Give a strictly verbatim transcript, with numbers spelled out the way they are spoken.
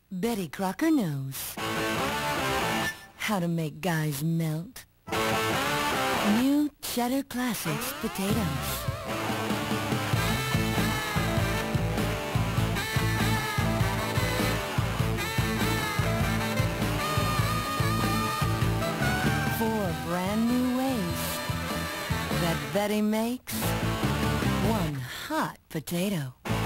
Betty Crocker knows how to make guys melt. New Cheddar Classics potatoes. Four brand new ways that Betty makes one hot potato.